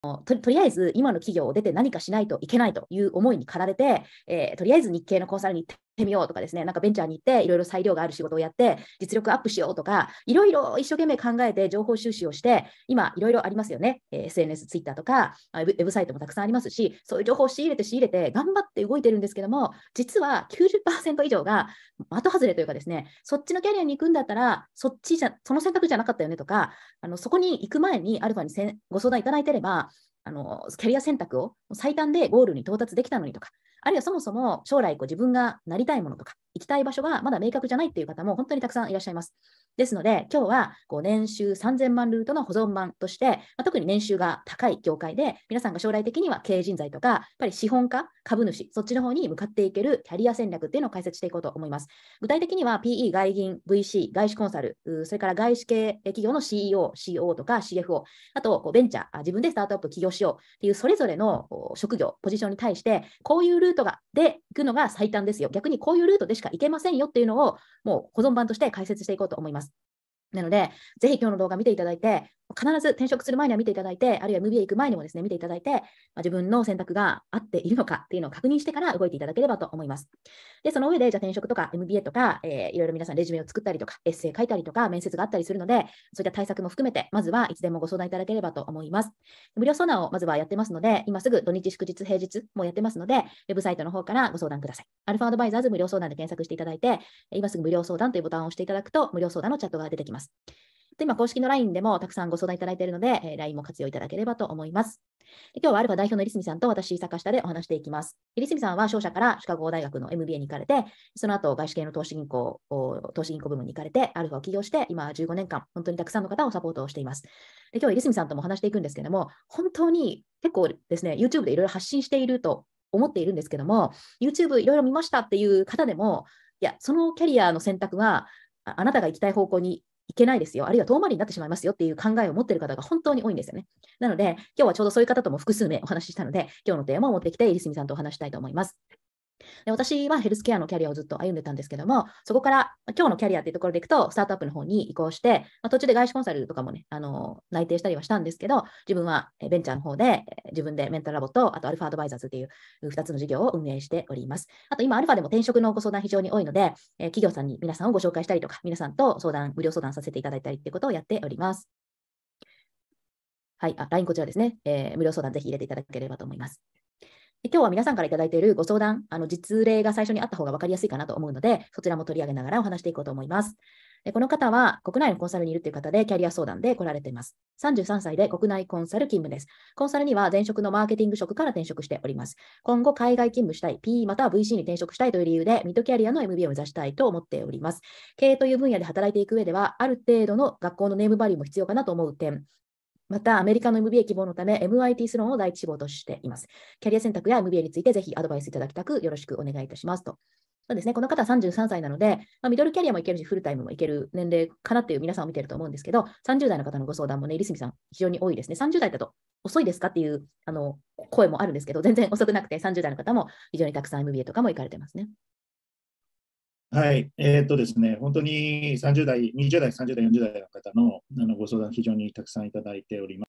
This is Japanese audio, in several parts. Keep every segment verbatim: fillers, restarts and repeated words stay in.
と, とりあえず今の企業を出て何かしないといけないという思いに駆られて、えー、とりあえず日系のコンサルに行ってみようとかですね、なんかベンチャーに行っていろいろ裁量がある仕事をやって実力アップしようとか、いろいろ一生懸命考えて情報収集をして、今いろいろありますよね、えー、エスエヌエス、ツイッターとかウェブ、ウェブサイトもたくさんありますし、そういう情報を仕入れて仕入れて頑張って動いてるんですけども、実は きゅうじゅっパーセント 以上が的外れというかですね、そっちのキャリアに行くんだったらそっちじゃその選択じゃなかったよねとか、あのそこに行く前にアルファにせご相談いただいてれば、あのキャリア選択を最短でゴールに到達できたのにとか、あるいはそもそも将来こう自分がなりたいものとか行きたい場所がまだ明確じゃないっていう方も本当にたくさんいらっしゃいます。ですので今日はこう年収さんぜんまんルートの保存版として、まあ、特に年収が高い業界で皆さんが将来的には経営人材とかやっぱり資本家、株主、そっちの方に向かっていけるキャリア戦略っていうのを解説していこうと思います。具体的には ピーイー、外銀、ブイシー、外資コンサル、それから外資系企業の シーイーオー、シーオー とか シーエフオー、あとこうベンチャー、自分でスタートアップ起業しようっていうそれぞれの職業、ポジションに対してこういうルートがで行くのが最短ですよ。逆にこういうルートでしか行けませんよっていうのをもう保存版として解説していこうと思います。なので、ぜひ今日の動画見ていただいて、必ず転職する前には見ていただいて、あるいは エムビーエー 行く前にもですね、見ていただいて、まあ、自分の選択が合っているのかっていうのを確認してから動いていただければと思います。で、その上で、じゃあ転職とか エムビーエー とか、えー、いろいろ皆さんレジュメを作ったりとか、エッセイ書いたりとか、面接があったりするので、そういった対策も含めて、まずはいつでもご相談いただければと思います。無料相談をまずはやってますので、今すぐ土日祝日平日もやってますので、ウェブサイトの方からご相談ください。アルファアドバイザーズ無料相談で検索していただいて、今すぐ無料相談というボタンを押していただくと、無料相談のチャットが出てきます。で今、公式の ライン でもたくさんご相談いただいているので、えー、ライン も活用いただければと思います。で今日はアルファ代表の入住さんと私、坂下でお話していきます。入住さんは商社からシカゴ大学の エムビーエー に行かれて、その後、外資系の投資銀行、投資銀行部門に行かれて、アルファを起業して、今じゅうごねんかん、本当にたくさんの方をサポートをしています。で今日、入住さんとも話していくんですけども、本当に結構ですね、YouTube でいろいろ発信していると思っているんですけども、YouTube いろいろ見ましたっていう方でも、いや、そのキャリアの選択は、ああなたが行きたい方向にいけないですよ、あるいは遠回りになってしまいますよっていう考えを持っている方が本当に多いんですよね。なので、今日はちょうどそういう方とも複数名お話ししたので、今日のテーマを持ってきて、入住さんとお話したいと思います。で私はヘルスケアのキャリアをずっと歩んでたんですけども、そこから今日のキャリアっていうところでいくと、スタートアップの方に移行して、まあ、途中で外資コンサルとかもね、あの内定したりはしたんですけど、自分はベンチャーの方で、自分でメンタルラボと、あとアルファアドバイザーズというふたつの事業を運営しております。あと今、アルファでも転職のご相談非常に多いので、え企業さんに皆さんをご紹介したりとか、皆さんと相談、無料相談させていただいたりっていうことをやっております。はい、あ、ライン こちらですね、えー、無料相談ぜひ入れていただければと思います。今日は皆さんからいただいているご相談、あの実例が最初にあった方が分かりやすいかなと思うので、そちらも取り上げながらお話していこうと思います。でこの方は国内のコンサルにいるという方でキャリア相談で来られています。さんじゅうさんさいで国内コンサル勤務です。コンサルには前職のマーケティング職から転職しております。今後海外勤務したい、ピー または ブイシー に転職したいという理由でミッドキャリアの エムビーエー を目指したいと思っております。経営という分野で働いていく上では、ある程度の学校のネームバリューも必要かなと思う点。また、アメリカの エムビーエー 希望のため、エムアイティー スローンを第一志望としています。キャリア選択や エムビーエー についてぜひアドバイスいただきたくよろしくお願いいたしますと。そうですね、この方はさんじゅうさんさいなので、まあ、ミドルキャリアもいけるし、フルタイムもいける年齢かなっていう皆さんを見てると思うんですけど、さんじゅう代の方のご相談もね、入住さん、非常に多いですね。さんじゅう代だと遅いですかっていうあの声もあるんですけど、全然遅くなくて、さんじゅう代の方も非常にたくさん エムビーエー とかも行かれてますね。 はい、えーっとですね、本当にさんじゅう代、にじゅう代、さんじゅう代、よんじゅう代の方のあのご相談、非常にたくさんいただいております。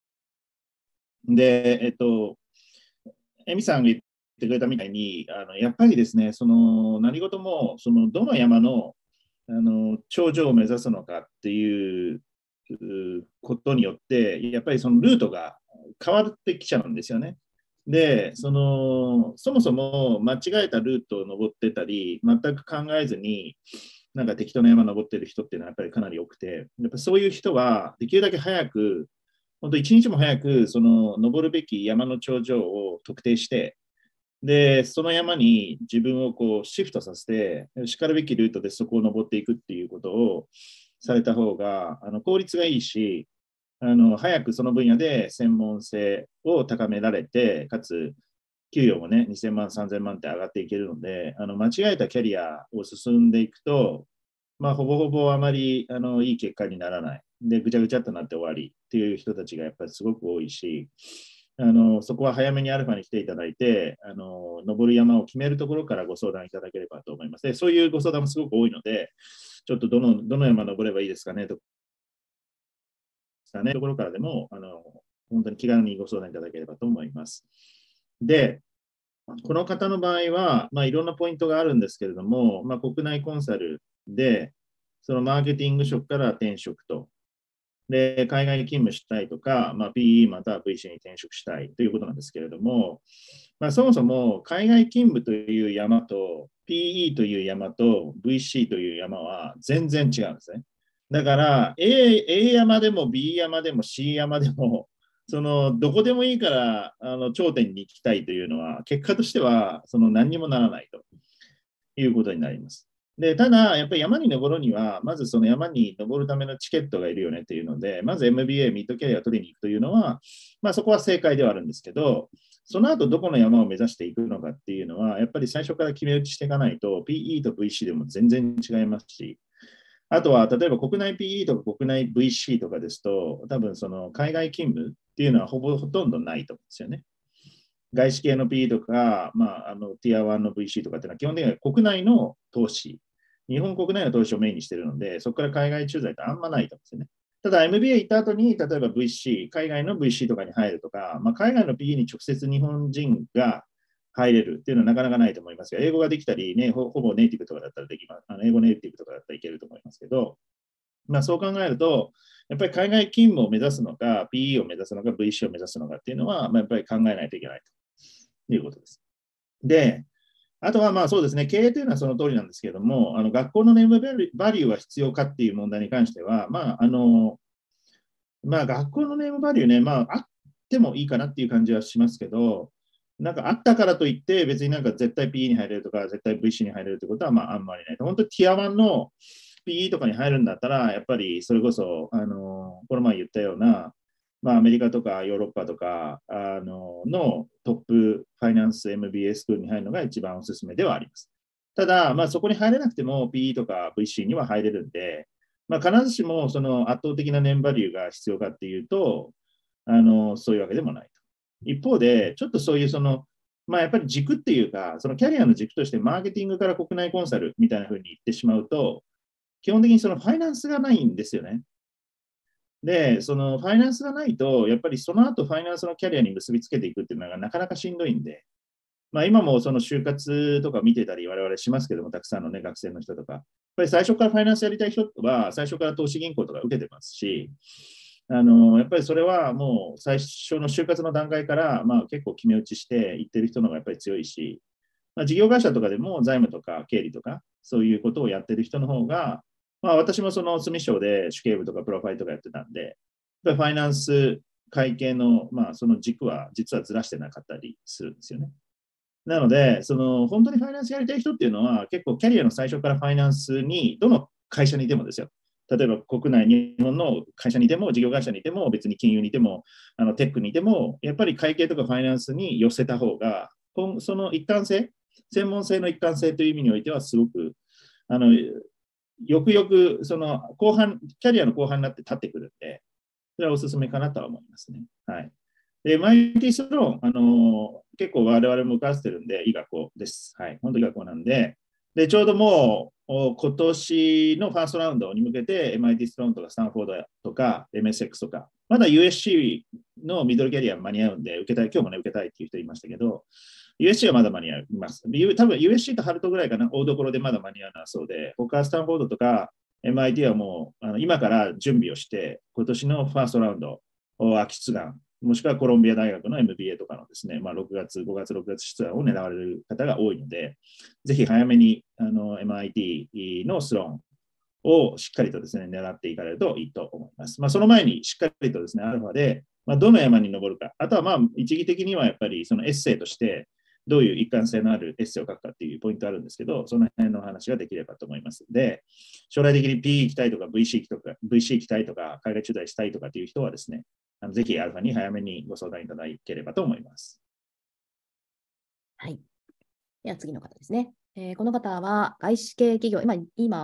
で、えっと、エミさんが言ってくれたみたいに、あのやっぱりですね、その何事もそのどの山のあの頂上を目指すのかっていうことによって、やっぱりそのルートが変わってきちゃうんですよね。で、そのそもそも間違えたルートを登ってたり、全く考えずに、なんか適当な山登ってる人っていうのはやっぱりかなり多くて、やっぱそういう人はできるだけ早く、本当一日も早くその登るべき山の頂上を特定して、で、その山に自分をこうシフトさせて、しかるべきルートでそこを登っていくっていうことをされた方があの効率がいいし、あの早くその分野で専門性を高められて、かつ給与もね、にせんまん、さんぜんまんって上がっていけるので、あの間違えたキャリアを進んでいくと、まあ、ほぼほぼあまりあのいい結果にならない。で、ぐちゃぐちゃっとなって終わりっていう人たちがやっぱりすごく多いし、あのそこは早めにアルファに来ていただいて、あの登る山を決めるところからご相談いただければと思います。で、そういうご相談もすごく多いので、ちょっとどのどの山登ればいいですかねとかね、ところからでもあの本当に気軽にご相談いただければと思います。で、この方の場合は、まあ、いろんなポイントがあるんですけれども、まあ、国内コンサルで、そのマーケティング職から転職と、で、海外勤務したいとか、まあ、ピーイー または ブイシー に転職したいということなんですけれども、まあ、そもそも海外勤務という山と ピーイー という山と ブイシー という山は全然違うんですね。だから A, A 山でも B 山でも C 山でもそのどこでもいいからあの頂点に行きたいというのは結果としてはその何にもならないということになります。で、ただ、やっぱり山に登るには、まずその山に登るためのチケットがいるよねっていうので、まず エムビーエー、ミッドキャリアを取りに行くというのは、まあそこは正解ではあるんですけど、その後どこの山を目指していくのかっていうのは、やっぱり最初から決め打ちしていかないと、ピーイー と ブイシー でも全然違いますし、あとは例えば国内 ピーイー とか国内 ブイシー とかですと、多分その海外勤務っていうのはほぼほとんどないと思うんですよね。外資系の ピーイー とか、まあ、あのティアワンの ブイシー とかっていうのは基本的には国内の投資、日本国内の投資をメインにしているので、そこから海外駐在ってあんまないと思うんですよね。ただ エムビーエー 行った後に、例えば ブイシー、海外の ブイシー とかに入るとか、まあ、海外の ピーイー に直接日本人が入れるっていうのはなかなかないと思いますが、英語ができたり、ね、ほ, ほぼネイティブとかだったらできます。あの英語ネイティブとかだったらいけると思いますけど、まあ、そう考えると、やっぱり海外勤務を目指すのか、ピーイー を目指すのか、ブイシー を目指すのかっていうのは、まあ、やっぱり考えないといけないということです。で、あとはまあそうですね、経営というのはその通りなんですけれども、あの学校のネームバリューは必要かっていう問題に関しては、まあ、あの、まあ学校のネームバリューね、まああってもいいかなっていう感じはしますけど、なんかあったからといって、別になんか絶対 ピーイー に入れるとか、絶対 ブイシー に入れるってことはまああんまりない。本当ティアワンの ピーイー とかに入るんだったら、やっぱりそれこそ、あの、この前言ったような、まあ、アメリカとかヨーロッパとかあののトップファイナンス エムビーエー スクールに入るのが一番おすすめではあります。ただ、まあ、そこに入れなくても ピーイー とか ブイシー には入れるんで、まあ、必ずしもその圧倒的な年バリューが必要かっていうと、あのそういうわけでもないと。一方で、ちょっとそういうその、まあ、やっぱり軸っていうか、そのキャリアの軸としてマーケティングから国内コンサルみたいな風に言ってしまうと、基本的にそのファイナンスがないんですよね。で、そのファイナンスがないと、やっぱりその後ファイナンスのキャリアに結びつけていくっていうのがなかなかしんどいんで、まあ、今もその就活とか見てたり我々しますけども、たくさんのね、学生の人とか、やっぱり最初からファイナンスやりたい人は、最初から投資銀行とか受けてますし、あのやっぱりそれはもう最初の就活の段階から、まあ、結構決め打ちしていってる人の方がやっぱり強いし、まあ、事業会社とかでも財務とか経理とか、そういうことをやってる人の方が、まあ、私もその住所で主計部とかプロファイルとかやってたんで、ファイナンス会計の、まあ、その軸は実はずらしてなかったりするんですよね。なので、その本当にファイナンスやりたい人っていうのは、結構キャリアの最初からファイナンスに、どの会社にいてもですよ。例えば国内、日本の会社にいても、事業会社にいても、別に金融にいても、あのテックにいても、やっぱり会計とかファイナンスに寄せた方が、その一貫性、専門性の一貫性という意味においては、すごく、あの、よくよく、その後半、キャリアの後半になって立ってくるんで、それはおすすめかなとは思いますね。はい。で、エムアイティー スローン、あのー、結構我々も受かってるんで、いい学校です。はい。本当にいい学校なんで、で、ちょうどもう、今年のファーストラウンドに向けて、エムアイティー スローンとかスタンフォードとか、エムエスエックス とか、まだ ユーエスシー のミドルキャリア間に合うんで、受けたい、今日もね、受けたいっていう人いましたけど、ユーエスシー はまだ間に合います。多分 ユーエスシー とハルトぐらいかな、大所でまだ間に合うなそうで、他スタンフォードとか エムアイティー はもうあの今から準備をして、今年のファーストラウンド、秋津岩、もしくはコロンビア大学の エムビーエー とかのですね、まあ、ろくがつ、ごがつ、ろくがつ出願を狙われる方が多いので、ぜひ早めにあの エムアイティー のスローンをしっかりとですね、狙っていかれるといいと思います。まあ、その前にしっかりとですね、アルファで、まあ、どの山に登るか、あとはまあ一義的にはやっぱりそのエッセイとして、どういう一貫性のあるエッセイを書くかっていうポイントあるんですけど、その辺の話ができればと思いますので、将来的に ピーイー 行きたいとか ブイシー 行きとか ブイシー 行きたいとか、海外駐在したいとかっていう人はですね、あのぜひアルファに早めにご相談いただければと思います。 はい。では次の方ですね。えー、この方は外資系企業、今今は日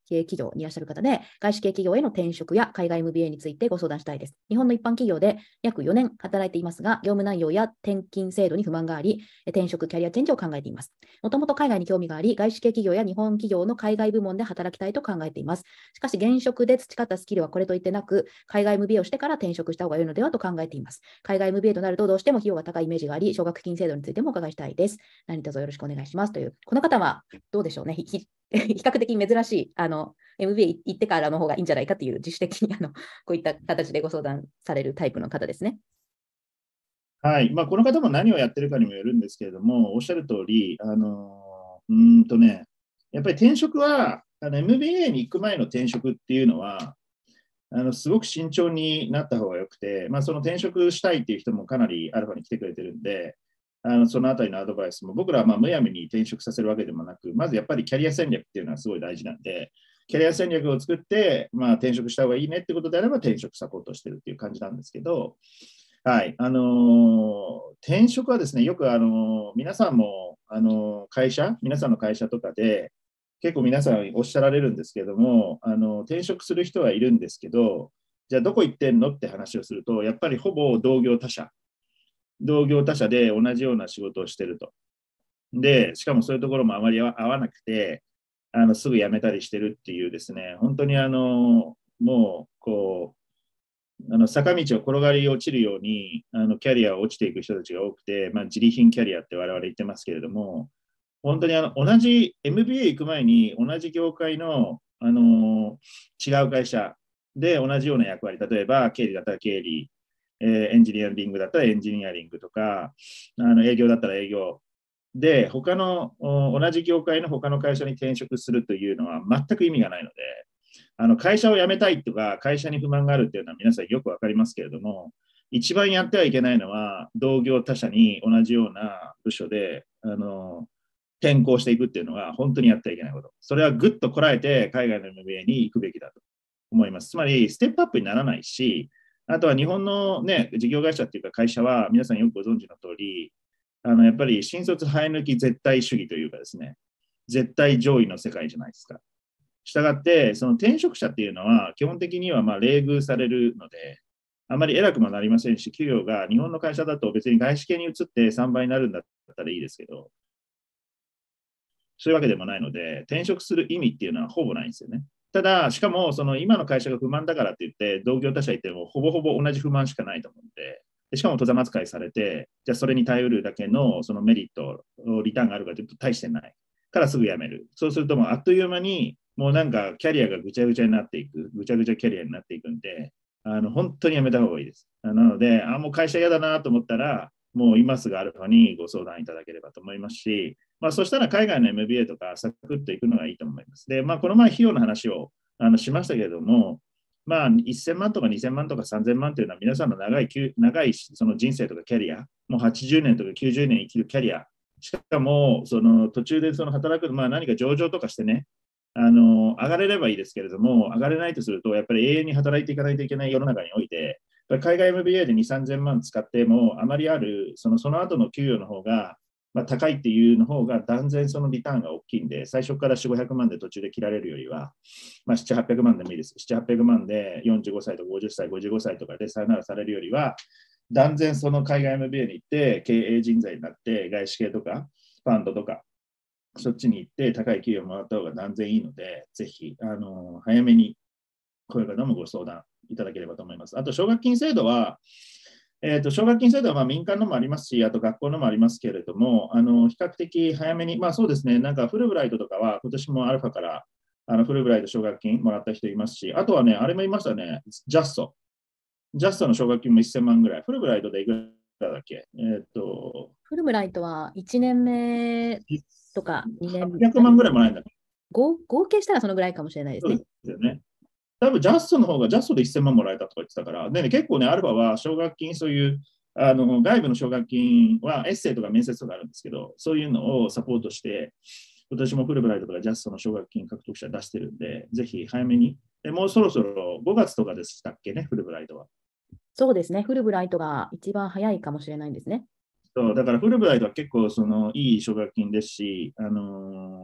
系企業にいらっしゃる方で、外資系企業への転職や海外 エムビーエー についてご相談したいです。日本の一般企業で約よねん働いていますが、業務内容や転勤制度に不満があり、転職、キャリアチェンジを考えています。もともと海外に興味があり、外資系企業や日本企業の海外部門で働きたいと考えています。しかし、現職で培ったスキルはこれといってなく、海外 エムビーエー をしてから転職した方が良いのではと考えています。海外 エムビーエー となるとどうしても費用が高いイメージがあり、奨学金制度についてもお伺いしたいです。何卒よろしくお願いしますという、この方はどうでしょうね。比較的珍しい、あの、エムビーエー 行ってからの方がいいんじゃないかという自主的にあのこういった形でご相談されるタイプの方ですね。 はい。まあ、この方も何をやってるかにもよるんですけれども、おっしゃる通り、あの、うーんとね、やっぱり転職は、あの エムビーエー に行く前の転職っていうのは、あのすごく慎重になった方がよくて、まあ、その転職したいっていう人もかなりアルファに来てくれてるんで、あのそのあたりのアドバイスも、僕らはまあむやみに転職させるわけでもなく、まずやっぱりキャリア戦略っていうのはすごい大事なんで、キャリア戦略を作って、まあ、転職した方がいいねってことであれば転職サポートしてるっていう感じなんですけど、はい、あのー転職はですね、よく、あのー皆さんも、あのー会社、皆さんの会社とかで、結構皆さんおっしゃられるんですけども、あの転職する人はいるんですけど、じゃあどこ行ってんのって話をすると、やっぱりほぼ同業他社、同業他社で同じような仕事をしてると。で、しかもそういうところもあまり合わなくて、あのすぐ辞めたりしてるっていうですね、本当にあのもうこう、あの坂道を転がり落ちるようにあのキャリアを落ちていく人たちが多くて、まあ、自利品キャリアって我々言ってますけれども、本当にあの同じ エムビーエー 行く前に同じ業界の、あの違う会社で同じような役割、例えば経理だったら経理、えーエンジニアリングだったらエンジニアリングとか、あの営業だったら営業で、他の同じ業界の他の会社に転職するというのは全く意味がないので、あの会社を辞めたいとか、会社に不満があるっていうのは皆さんよくわかりますけれども、一番やってはいけないのは、同業他社に同じような部署で、あの転校していくっていうのが本当にやってはいけないこと。それはぐっとこらえて海外の エムビーエー に行くべきだと思います。つまり、ステップアップにならないし、あとは日本の、ね、事業会社っていうか会社は皆さんよくご存知の通り、あのやっぱり新卒生え抜き絶対主義というかですね、絶対上位の世界じゃないですか。したがって、その転職者っていうのは基本的にはまあ冷遇されるので、あまり偉くもなりませんし、給与が日本の会社だと別に外資系に移ってさんばいになるんだったらいいですけど、そういうわけでもないので、転職する意味っていうのはほぼないんですよね。ただ、しかも、その今の会社が不満だからって言って、同業他社行っても、ほぼほぼ同じ不満しかないと思うので、でしかも、戸座扱いされて、じゃあそれに頼るだけのそのメリット、リターンがあるかというと、大してない。からすぐ辞める。そうすると、もうあっという間に、もうなんかキャリアがぐちゃぐちゃになっていく、ぐちゃぐちゃキャリアになっていくんで、あの本当にやめた方がいいです。なので、あ、もう会社嫌だなと思ったら、もう今すぐアルファにご相談いただければと思いますし、まあ、そしたら海外の エムビーエー とかサクッといくのがいいと思います。で、まあ、この前費用の話をあのしましたけれども、まあ、せんまんとかにせんまんとかさんぜんまんというのは皆さんの長い長いその人生とかキャリア、もうはちじゅうねんとかきゅうじゅうねん生きるキャリア、しかもその途中でその働く、まあ、何か上場とかしてね、あの上がれればいいですけれども、上がれないとすると、やっぱり永遠に働いていかないといけない世の中において、海外 エムビーエー でに、さんぜんまん使っても、あまりある、そのその後の給与の方が、まあ、高いっていうの方が断然そのリターンが大きいんで、最初からよん、ごひゃくまんで途中で切られるよりは、まあ、なな、はっぴゃくまんでもいいです。なな、はっぴゃくまんでよんじゅうごさいとかごじゅっさい、ごじゅうごさいとかでさよならされるよりは、断然その海外 エムビーエー に行って経営人材になって、外資系とかファンドとか、そっちに行って高い給与をもらった方が断然いいので、ぜひ、あの早めにこういう方もご相談いただければと思います。あと、奨学金制度は、えーと、奨学金制度はまあ民間のもありますし、あと学校のもありますけれども、あの比較的早めに、まあそうですね、なんかフルブライトとかは、今年もアルファからあのフルブライト奨学金もらった人いますし、あとはね、あれもいましたね、ジャスト。ジャストの奨学金もせんまんぐらい。フルブライトでいくらだっけえっ、ー、と、 フルブライトはいちねんめとかにねんめ。はっぴゃくまんぐらいもらえるんだ。 合合計したらそのぐらいかもしれないですね。 そうですよね。多分ジャストの方がジャストでせんまんもらえたとか言ってたから、でね、結構ね、アルファは奨学金、そういうあの外部の奨学金はエッセイとか面接とかあるんですけど、そういうのをサポートして、今年もフルブライトとかジャストの奨学金獲得者出してるんで、ぜひ早めに、でもうそろそろごがつとかでしたっけね、フルブライトは。 そうですね、フルブライトが一番早いかもしれないんですね。 そうだからフルブライトは結構そのいい奨学金ですし、あのー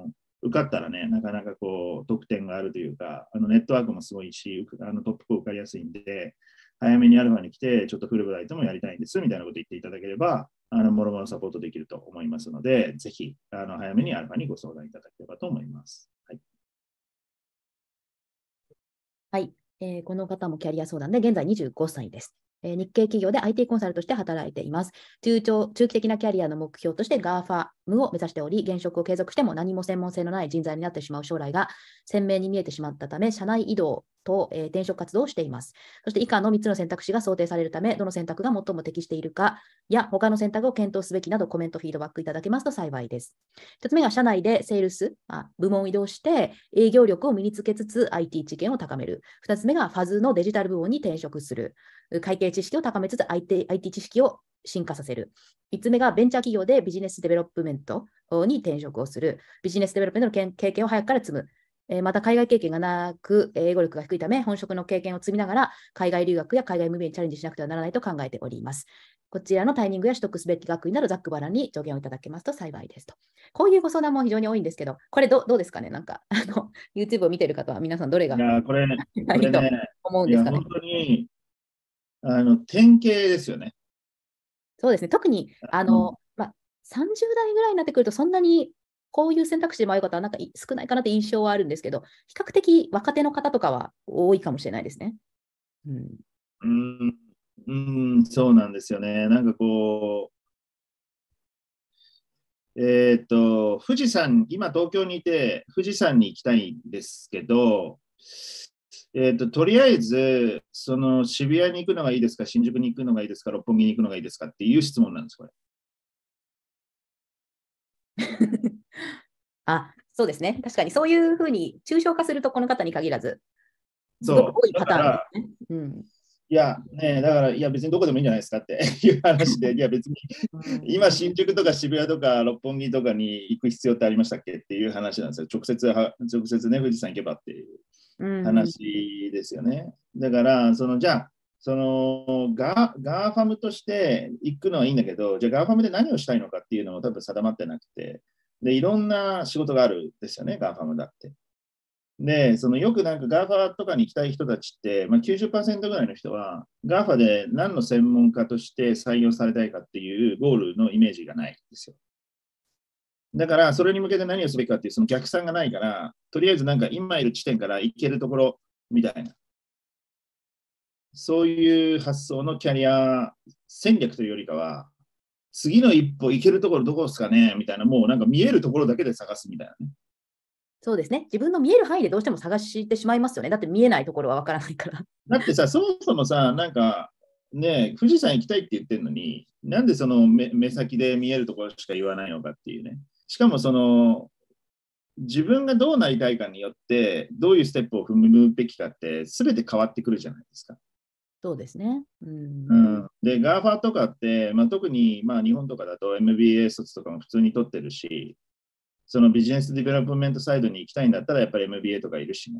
受かったらね、なかなかこう得点があるというか、あのネットワークもすごいし、あのトップ校受かりやすいんで、早めにアルファに来て、ちょっとフルブライトもやりたいんですみたいなこと言っていただければ、あのもろもろサポートできると思いますので、ぜひあの早めにアルファにご相談いただければと思います。はい。 はい、えーこの方もキャリア相談で、現在にじゅうごさいです。えー日系企業で アイティー コンサルとして働いています。中長中期的なキャリアの目標として ガーファム を目指しており、現職を継続しても何も専門性のない人材になってしまう将来が鮮明に見えてしまったため、社内移動と、えー転職活動をしています。そして以下のみっつの選択肢が想定されるため、どの選択が最も適しているかや、他の選択を検討すべきなどコメント、フィードバックいただけますと幸いです。ひとつめが社内でセールス、あ部門を移動して営業力を身につけつつ アイティー 知見を高める。ふたつめがファズのデジタル部門に転職する。会計知識を高めつつ アイティー, アイティー知識を進化させる。みっつめがベンチャー企業でビジネスデベロップメントに転職をする。ビジネスデベロップメントの経験を早くから積む。えーまた海外経験がなく、英語力が低いため、本職の経験を積みながら、海外留学や海外ムービーにチャレンジしなくてはならないと考えております。こちらのタイミングや取得すべき学位などざっくばらんに助言をいただけますと幸いですと。こういうご相談も非常に多いんですけど、これどどうですかね、なんかあの YouTube を見ている方は皆さんどれがいや、これ、こいいとれね、いや、 思うんですかね。 本当に、あの、典型ですよね。 そうですね、特にあうんの、まあ、さんじゅう代ぐらいになってくると、そんなにこういう選択肢で迷う方はなんかい少ないかなって印象はあるんですけど、比較的若手の方とかは多いかもしれないですね。うん、 うん、うん、そうなんですよね。なんかこう、えっと、富士山、今東京にいて、富士山に行きたいんですけど、えっと、とりあえず、その渋谷に行くのがいいですか、新宿に行くのがいいですか、六本木に行くのがいいですかっていう質問なんです、これ。 あ、そうですね。確かにそういうふうに抽象化するとこの方に限らず、すごくそう。 多いパターンでだから、 すね。うん。 いや、ね、だから、いや、別にどこでもいいんじゃないですかっていう話で、いや、別にうん、 今、新宿とか渋谷とか六本木とかに行く必要ってありましたっけっていう話なんですよ。直接は、直接ね、富士山行けばっていううん、 話ですよね。だから、その、じゃあ、そのガ、ガーファムとして行くのはいいんだけど、じゃあガーファムで何をしたいのかっていうのも多分定まってなくて、で、いろんな仕事があるんですよね、ガーファムだって。で、そのよくなんか ガーファ とかに行きたい人たちって、まあ、きゅうじゅっパーセントぐらいの人は ガーファ で何の専門家として採用されたいかっていうゴールのイメージがないんですよ。だから、それに向けて何をすべきかっていうその逆算がないから、とりあえずなんか今いる地点から行けるところみたいな、そういう発想のキャリア戦略というよりかは、次の一歩行けるところどこですかねみたいな、もうなんか見えるところだけで探すみたいなね。 そうですね。自分の見える範囲でどうしても探してしまいますよね。だって見えないところはわからないから。 だってさ、そもそもさ、なんか、ね、富士山行きたいって言ってるのに、なんでその目目先で見えるところしか言わないのかっていうね。しかもその、自分がどうなりたいかによって、どういうステップを踏むべきかって、すべて変わってくるじゃないですか。 そうですね。うん。 うん、で、ガーファ とかって、まあ、特にまあ日本とかだと エムビーエー 卒とかも普通に取ってるし、そのビジネスディベロップメントサイドに行きたいんだったら、やっぱり エムビーエー とかいるしね。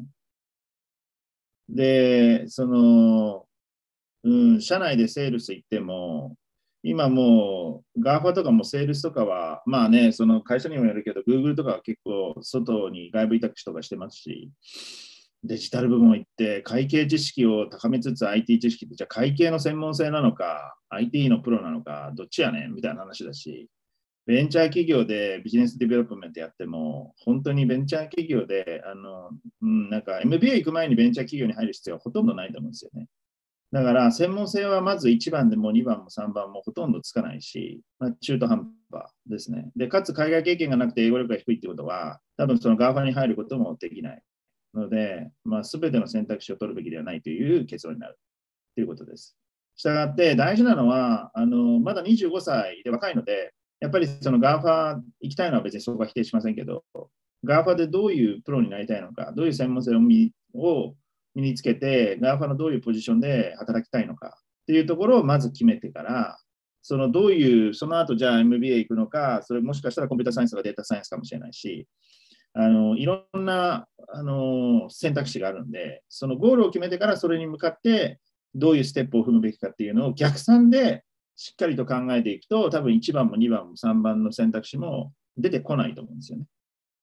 で、その、うん、社内でセールス行っても、今もう ガーファ とかもセールスとかは、まあね、その会社にもよるけど、Google とかは結構外に外部委託とかしてますし、デジタル部門行って会計知識を高めつつ アイティー 知識って、じゃあ会計の専門性なのか、アイティー のプロなのか、どっちやねんみたいな話だし、ベンチャー企業でビジネスディベロップメントやっても、本当にベンチャー企業で、あの、うん、なんか エムビーエー 行く前にベンチャー企業に入る必要はほとんどないと思うんですよね。だから専門性はまずいちばんでもにばんもさんばんもほとんどつかないし、まあ、中途半端ですね。で、かつ海外経験がなくて英語力が低いってことは、多分その ガーファ に入ることもできないので、まあ、全ての選択肢を取るべきではないという結論になるということです。したがって大事なのは、あのまだにじゅうごさいで若いので、やっぱりその ガーファ 行きたいのは別にそこは否定しませんけど、ガーファ でどういうプロになりたいのか、どういう専門性を見を身につけて、ガーファ のどういうポジションで働きたいのかっていうところをまず決めてから、そのどういう、その後じゃあ エムビーエー 行くのか、それもしかしたらコンピュータサイエンスとかデータサイエンスかもしれないし、あのいろんなあの選択肢があるんで、そのゴールを決めてからそれに向かってどういうステップを踏むべきかっていうのを逆算でしっかりと考えていくと、多分いちばんもにばんもさんばんの選択肢も出てこないと思うんですよね。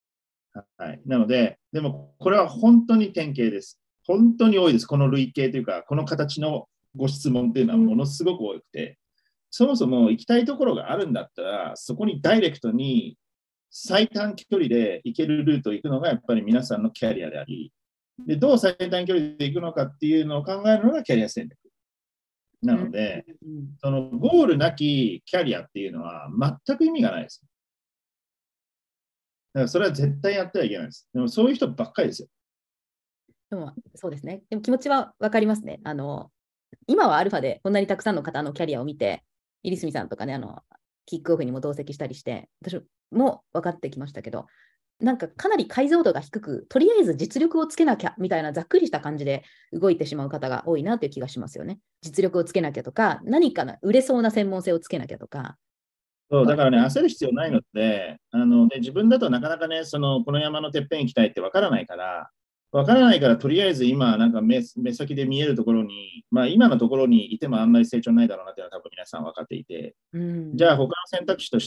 はい。なので、でもこれは本当に典型です。本当に多いです。この類型というか、この形のご質問っていうのはものすごく多くて、そもそも行きたいところがあるんだったら、そこにダイレクトに最短距離で行けるルートを行くのがやっぱり皆さんのキャリアであり、でどう最短距離で行くのかっていうのを考えるのがキャリア戦略。なので、そのゴールなきキャリアっていうのは全く意味がないです。だからそれは絶対やってはいけないです。でもそういう人ばっかりですよ。 でもそうですね。でも気持ちは分かりますね。あの今はアルファでこんなにたくさんの方のキャリアを見て、入住さんとかね、あのキックオフにも同席したりして、私も分かってきましたけど、なんかかなり解像度が低く、とりあえず実力をつけなきゃみたいなざっくりした感じで動いてしまう方が多いなという気がしますよね。実力をつけなきゃとか、何かの売れそうな専門性をつけなきゃとか。 そうだからね、焦る必要ないので、あので自分だとなかなかね、そのこの山のてっぺん行きたいってわからないから、わからないから、とりあえず今、なんか 目, 目先で見えるところに、まあ、今のところにいてもあんまり成長ないだろうなっていうのは多分皆さん分かっていて、 うん、 じゃあ他の選択肢として、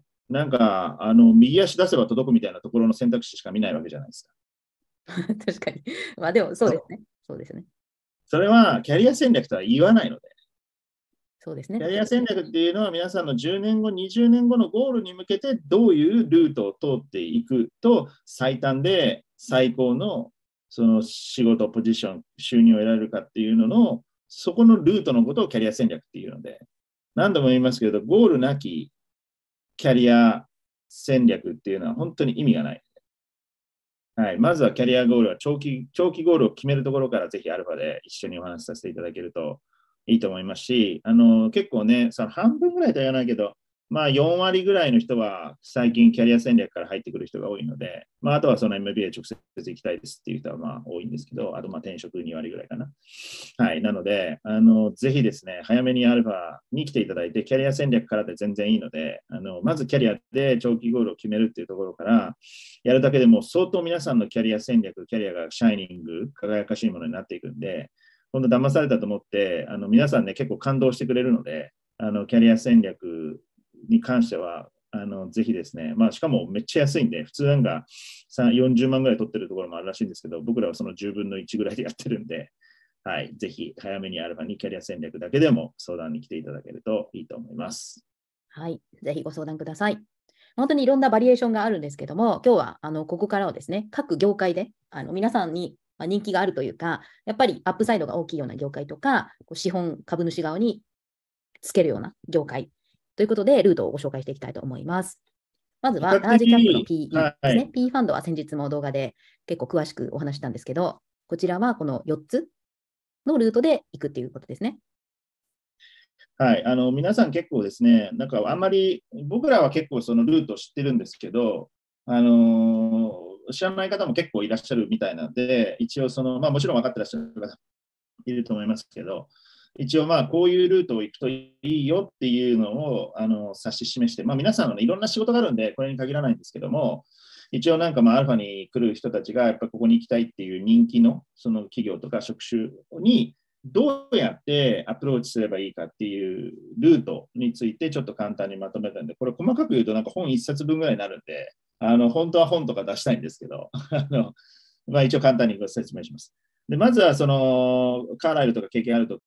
なんかあの右足出せば届くみたいなところの選択肢しか見ないわけじゃないですか。 確かに。まあでもそうですね。そうですね。 それはキャリア戦略とは言わないので。 そうですね。 キャリア戦略っていうのは皆さんのじゅうねんご、にじゅうねんごのゴールに向けてどういうルートを通っていくと最短で最高のその仕事、ポジション、収入を得られるかっていうのの、そこのルートのことをキャリア戦略っていうので、何度も言いますけど、ゴールなきキャリア戦略っていうのは本当に意味がない。はい、まずはキャリアゴールは長期、長期ゴールを決めるところからぜひアルファで一緒にお話しさせていただけるといいと思いますし、あの結構ね、その半分ぐらいとは言わないけど、まあよん割ぐらいの人は最近キャリア戦略から入ってくる人が多いので、まあ、あとはその エムビーエー 直接行きたいですっていう人はまあ多いんですけど、あとまあ転職に割ぐらいかな。はい。なので、あのぜひですね、早めにアルファに来ていただいて、キャリア戦略からで全然いいので、あのまずキャリアで長期ゴールを決めるっていうところからやるだけでも相当皆さんのキャリア戦略、キャリアがシャイニング、輝かしいものになっていくんで、今度騙されたと思って、あの皆さんね、結構感動してくれるので、あのキャリア戦略に関しては、あのぜひですね、まあ、しかもめっちゃ安いんで、普通なんかよんじゅうまんぐらい取ってるところもあるらしいんですけど、僕らはそのじゅうぶんのいちぐらいでやってるんで、はい、ぜひ早めにアルファにキャリア戦略だけでも相談に来ていただけるといいと思います。 はい、ぜひご相談ください。本当にいろんなバリエーションがあるんですけども、今日はあのここからはですね、各業界であの皆さんに人気があるというか、やっぱりアップサイドが大きいような業界とか、資本株主側につけるような業界ということで、ルートをご紹介していきたいと思います。まずは、ラージキャップの ピーイー ですね。はい、P ファンドは先日も動画で結構詳しくお話したんですけど、こちらはこのよっつのルートで行くっていうことですね。 はい、あの皆さん結構ですね、なんかあんまり僕らは結構そのルートを知ってるんですけど、あのー、知らない方も結構いらっしゃるみたいなので、一応その、まあ、もちろん分かってらっしゃる方いると思いますけど、一応まあこういうルートを行くといいよっていうのをあの指し示して、まあ、皆さんの、ね、いろんな仕事があるんで、これに限らないんですけども、一応なんかまあアルファに来る人たちがやっぱここに行きたいっていう人気のその企業とか職種にどうやってアプローチすればいいかっていうルートについてちょっと簡単にまとめたんで、これ細かく言うとなんか本いっさつぶんぐらいになるんで、あの本当は本とか出したいんですけど、あのまあ、一応簡単にご説明します。でまずはそのカーライルとか経験あると